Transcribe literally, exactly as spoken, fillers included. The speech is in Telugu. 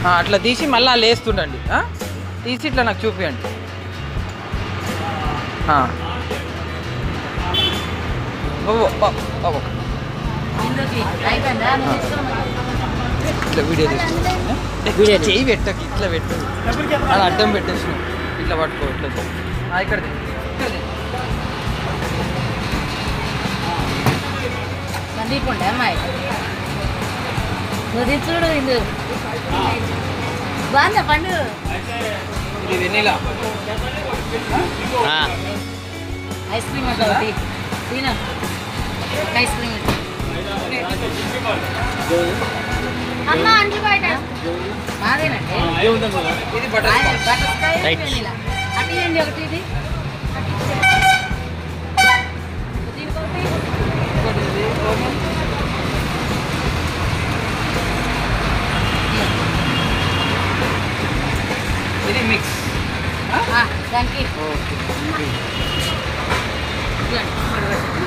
అట్లా తీసి మళ్ళీ అలా వేస్తుండండి. తీసి ఇట్లా నాకు చూపియండి. ఇట్లా వీడియో తీసుకుంటా. వీడియో చేయి పెట్టకి ఇట్లా పెట్టు. అది అడ్డం పెట్టేసి ఇట్లా పట్టుకో. ఇట్లా ఇక్కడ సందీప్ ఉండే అమ్మాయి నువ్వు చూడు. ఇది బాగుందా పండు? ఇది వెన్నీలా ఐస్ క్రీమ్ అంట ఒకటి తిన. ఐస్ క్రీమ్ అమ్మ అంట్లు బయట మాదేనండి. ఇది బటర్ స్కాచ్ వెన్నీలా. అట్లండి ఒకటి. ఇది ఇది మిక్స్. Thank you.